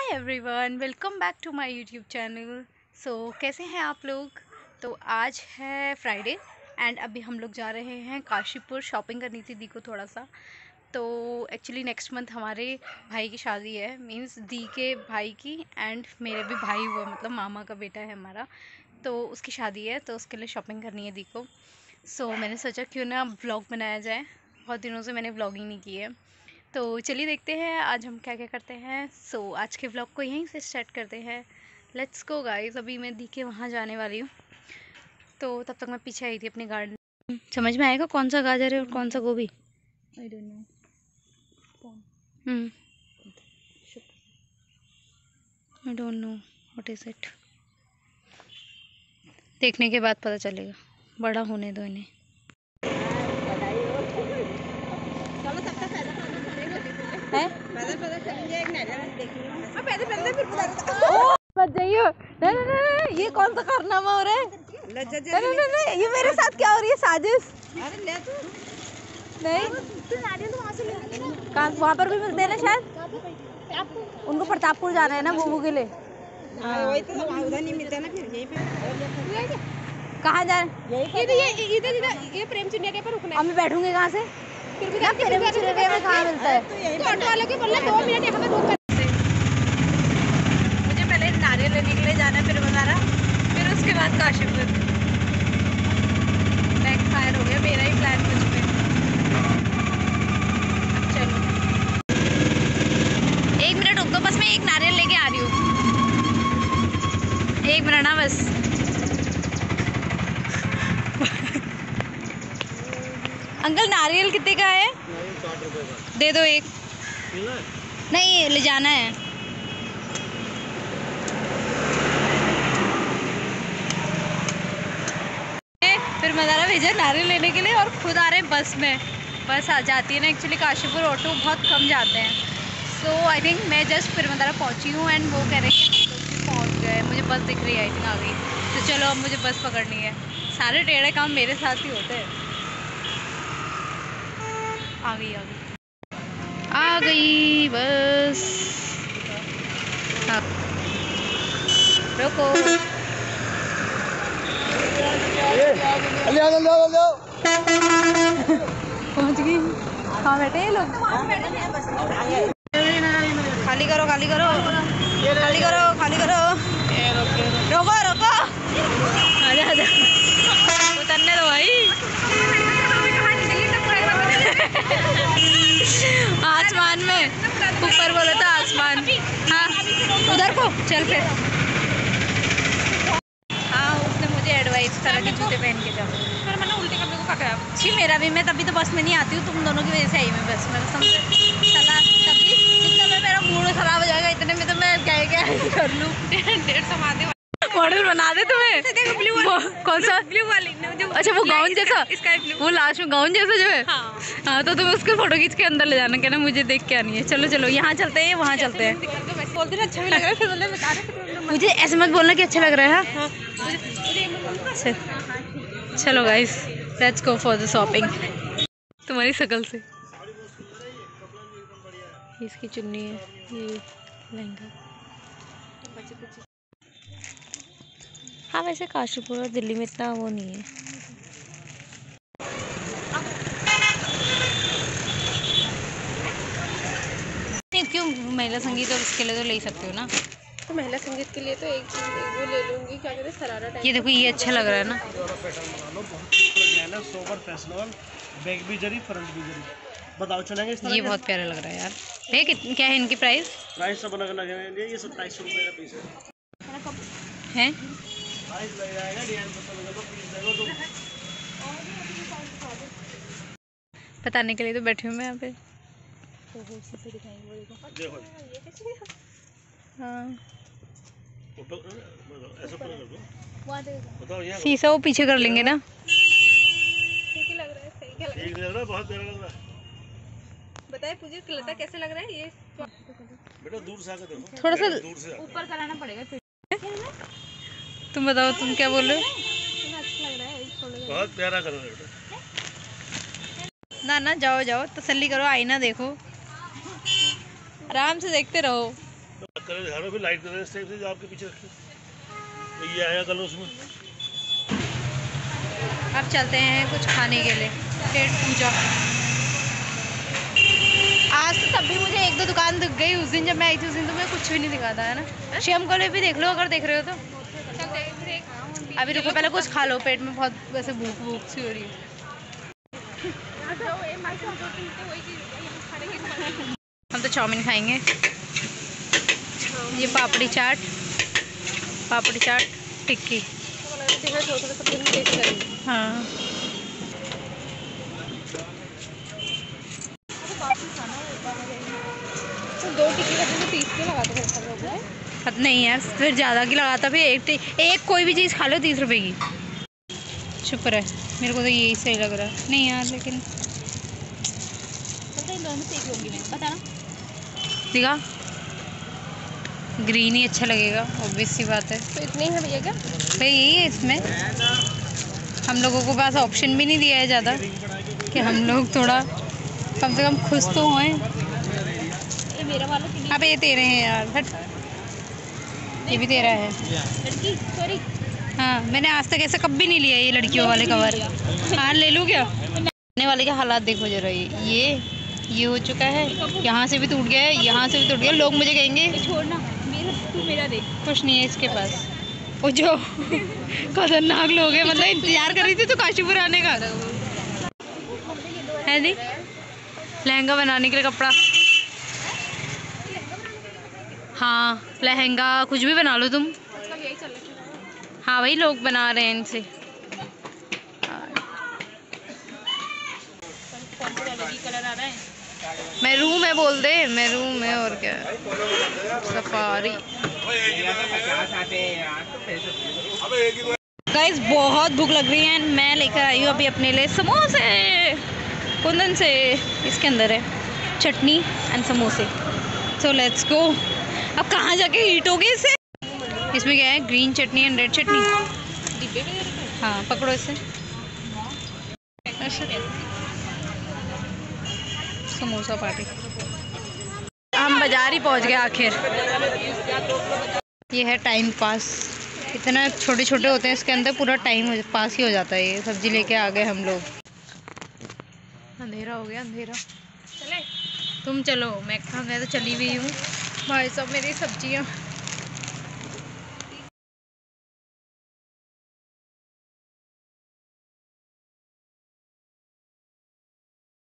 Hi everyone, welcome back to my YouTube channel. कैसे हैं आप लोग। तो आज है फ्राइडे एंड अभी हम लोग जा रहे हैं काशीपुर। शॉपिंग करनी थी दी को थोड़ा सा। तो एक्चुअली नेक्स्ट मंथ हमारे भाई की शादी है, मींस दी के भाई की एंड मेरे भी भाई हुआ, मतलब मामा का बेटा है हमारा, तो उसकी शादी है, तो उसके लिए शॉपिंग करनी है दी को। मैंने सोचा क्यों ना व्लॉग बनाया जाए, बहुत दिनों से मैंने व्लॉगिंग नहीं की है। तो चलिए देखते हैं आज हम क्या क्या करते हैं। आज के व्लॉग को यहीं से स्टार्ट करते हैं। Let's go guys. अभी मैं दी के वहाँ जाने वाली हूँ, तो तब तक मैं पीछे आई थी अपने गार्डन। समझ में आएगा कौन सा गाजर है और कौन सा गोभी। I don't know. I don't know what is it. देखने के बाद पता चलेगा, बड़ा होने दो इन्हें। मत जाइए। नहीं, ये कौन सा कारनामा हो रहा है। नहीं, ये मेरे साथ क्या हो रही है, साजिश। अरे ले तू। नहीं, कहाँ वहाँ पर भी मिलते हैं ना शायद। उनको प्रतापपुर जाना है ना बुबू के लिए। वही तो उधर नहीं मिलता ना, फिर यहीं पे। कहाँ जाए। ये प्रेम चिन्ह के पर रुकना है। मैं बैठूंगी कहाँ से, फिर भी प्रेम चिन्ह में कहाँ मिलता है। तो ऑटो वाले के बोलना 2 मिनट यहाँ पे रुक। मुझे पहले नारियल लेने के लिए जाना है, फिर बंगारा, फिर उसके बाद काशीपुर। बैक फायर हो गया मेरा ही प्लान मुझ पे। चलो 1 मिनट रुक दो, बस मैं एक नारियल लेके आ रही हूँ। 1 मिनट ना बस। अंकल नारियल कितने का है। 60 रुपये का दे दो एक। नहीं ले जाना है। फिर मज़ारा भेजा नारियल लेने के लिए और खुद आ रहे हैं बस में। बस आ जाती है ना एक्चुअली काशीपुर, ऑटो बहुत कम जाते हैं। आई थिंक मैं जस्ट फिर मज़ारा पहुंची हूँ एंड वो कह रहे हैं कि हम लोग भी पहुँच गए। मुझे बस दिख रही है, आई थिंक आ गई। तो चलो अब मुझे बस पकड़नी है। सारे टेढ़े काम मेरे साथ ही होते हैं। आ गई बस। हाँ रुको। पहुंच गई। कहाँ बैठे हैं लोग। खाली करो खाली करो खाली करो खाली करो। रोको रोको, आजा आजा, उतरने दो भाई। आसमान में ऊपर बोला था, आसमान। हाँ उधर को चल फिर। हाँ उसने मुझे एडवाइस करा कि जूते पहन के जाओ, फिर मैंने उल्टे कपड़े को पकड़ा। जी मेरा भी, मैं तभी तो बस में नहीं आती हूँ, तुम दोनों की वजह से आई मैं बस में। समझे सलाह तभी जितना में मेरा मूड खराब हो जाएगा, इतने में तो मैं क्या कर लूँ। 150 मॉडल बना दे तुम्हें। कौन सा ब्लू वाली जो, अच्छा वो गाउन जैसा, वो लास्ट में गाउन जैसा जो है। हाँ तो तुम उसके फोटो खींच के अंदर ले जाना, कहना मुझे देख के आनी है। चलो चलो यहाँ चलते हैं, वहाँ चलते हैं। बोलते अच्छा भी लग रहा है, फिर बता रहे मुझे ऐसे मत बोलना कि अच्छा लग रहा है। चलो guys let's go for the shopping. तुम्हारी शक्ल से इसकी चुन्नी है, ये लहंगा। हाँ वैसे काशीपुर और दिल्ली में इतना वो नहीं है। नहीं क्यों, महिला संगीत और उसके लिए तो ले ही सकते हो ना। तो महिला संगीत के लिए तो एक वो ले लूंगी, क्या कहते हैं शरारा टाइप। ये देखो ये अच्छा लग रहा है ना। सोबर फैशनेबल, बैक भी जरी, फ्रंट भी जरी। बताओ चलेंगे इस तरह। ये बहुत प्यारा लग रहा है यार। भैया क्या है इनकी प्राइस। प्राइस सब अलग अलग है, ये 2700 रुपये का पीस है। बताने के लिए तो बैठी हूँ मैं यहाँ पे। हाँ शीशा वो पीछे कर लेंगे ना। ठीक लग रहा है, सही क्या लग रहा है, बहुत प्यारा लग रहा है। बताए पूछे लता कैसे लग रहा है ये। बेटा दूर से आकर देखो, थोड़ा सा दूर से ऊपर कराना पड़ेगा। तुम बताओ तुम क्या बोल रहे हो। अच्छा लग रहा है, बहुत प्यारा कलर है बेटा। ना जाओ जाओ तसल्ली करो, आईना देखो, आराम से देखते रहो। कलर दिखा रहा हूँ, फिर लाइट कलर इस टाइप से जो आपके पीछे रखी, तो ये आया कलर उसमें। अब चलते हैं कुछ खाने के लिए, पेट पूजा। आज तो तब भी मुझे एक दो दुकान दिख गई, उस दिन जब मैं आई थी उस दिन तो मुझे कुछ भी नहीं दिखा था, है ना। श्याम कॉलेज भी देख लो अगर देख रहे हो तो। अभी रुको, पहले कुछ खा लो, पेट में बहुत वैसे भूख भूख सी हो रही है। हम तो चाउमीन खाएंगे। ये पापड़ी चाट टिक्की। हाँ तो 2 टिक्की का तो 30 के लगाते हैं सब लोग। पता नहीं यार, फिर ज़्यादा की लगाता, फिर एक कोई भी चीज़ खा लो 30 रुपए की। शुक्र है, मेरे को तो यही सही लग रहा है। नहीं यार लेकिन पता ना, दिखा ग्रीन ही अच्छा लगेगा, ऑब्वियस सी बात है। तो इतने ही है भैया क्या? भाई यही है इसमें, हम लोगों को पास ऑप्शन भी नहीं दिया है ज़्यादा कि हम लोग थोड़ा कम से कम खुश तो हों। ये मेरा वाला के लिए। अब ये तेरे हैं यार, हट। ये भी तेरा है। लड़की सॉरी। हाँ, मैंने आज तक ऐसा कभी नहीं लिया ये लड़कियों वाले कवर। हाँ ले लूँ क्या? आने वाले के हालात देखो जरा, ये हो चुका है, यहाँ से भी टूट गया है, यहाँ से भी टूट गया। लोग मुझे कहेंगे छोड़ना, तू मेरा देख। कुछ नहीं है इसके पास। वो जो खतरनाक लोग हैं, मतलब इंतजार कर रही थी तो काशीपुर आने का है। नहीं लहंगा बनाने के लिए कपड़ा, हाँ लहंगा कुछ भी बना लो तुम। हाँ वही लोग बना रहे हैं इनसे। कलर आ रहा है, मैरून है बोल दे, मैरून है और क्या। सफारी गाइस, बहुत भूख लग रही है। मैं लेकर आई हूँ अभी अपने लिए समोसे कुंदन से। इसके अंदर है चटनी एंड समोसे। So let's go. अब कहाँ जाके हीट होगी इसे। इसमें क्या है, green chutney and red chutney. डिब्बे में दे रखे हैं। हाँ पकड़ो इसे। समोसा पार्टी। हम बाजार ही पहुंच गए आखिर। ये है टाइम पास। इतना छोटे छोटे होते हैं, इसके अंदर पूरा टाइम पास ही हो जाता है। ये सब्जी लेके आ गए हम लोग। अंधेरा हो गया, अंधेरा। चले तुम चलो, मैं तो चली हुई हूँ। भाई साहब मेरी सब्जियाँ